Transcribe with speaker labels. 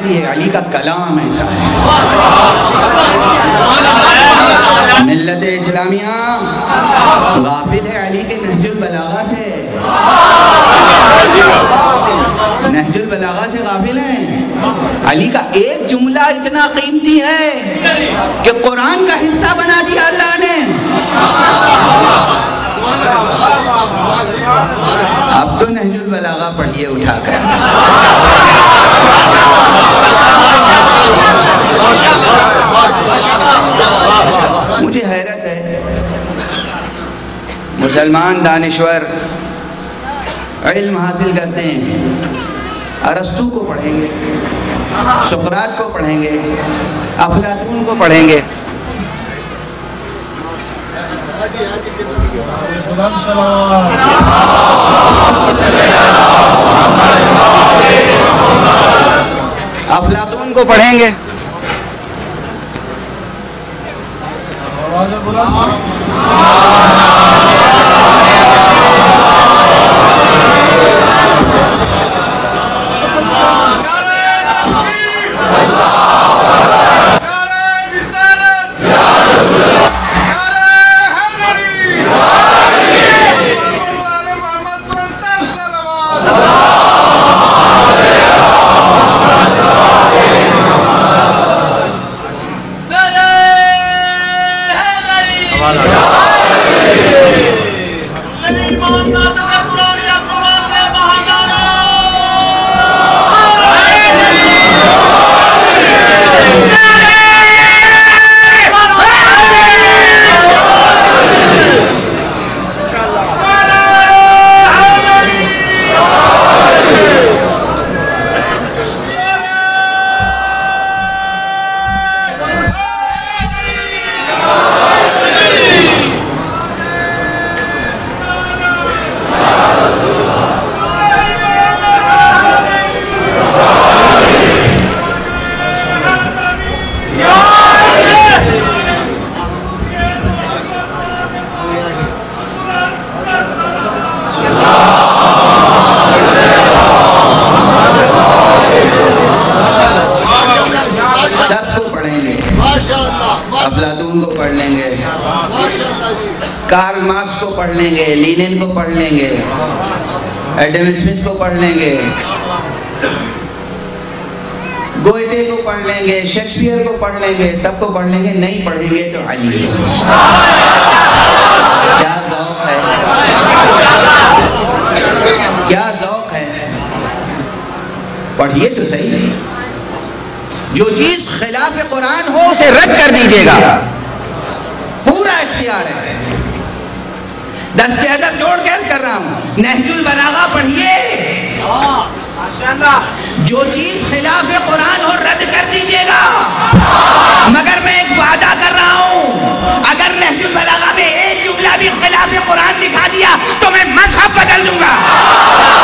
Speaker 1: علی ہے، علی کا کلام ایسا ہے۔ ملت اسلامیہ غافل ہے علی کے نہج البلاغہ سے، نہج البلاغہ سے غافل ہیں۔ علی کا ایک جملہ اتنا قیمتی ہے کہ قرآن کا حصہ بنا دیا اللہ نے۔ اب تو نہج البلاغہ پڑھیے اٹھا کر۔ مجھے حیرت ہے، مسلمان دانشور علم حاصل کرتے ہیں، ارسطو کو پڑھیں گے، سقراط کو پڑھیں گے، افلاطون کو پڑھیں گے، افلاطون کو پڑھیں گے، افلاطون کو پڑھ لیں گے، کارل مارکس کو پڑھ لیں گے، لینن کو پڑھ لیں گے، ایڈم اسمتھ کو پڑھ لیں گے، گوئٹے کو پڑھ لیں گے، شیکسپیئر کو پڑھ لیں گے، سب کو پڑھ لیں گے، نہیں پڑھیں گے تو علی۔ کیا ذوق ہے، کیا ذوق ہے، پڑھیے تو صحیح۔ جو چیز خلاف قرآن ہو اسے رد کر دیجیے گا، پورا اختیار ہے۔ دست ادب چھوڑ کے کر رہا ہوں، نہج البلاغہ پڑھیے، جو چیز خلاف قرآن ہو رد کر دیجیے گا، مگر میں ایک وعدہ کر رہا ہوں، اگر نہج البلاغہ میں ایک جملہ بھی خلاف قرآن دکھا دیا تو میں مذہب بدل دوں گا۔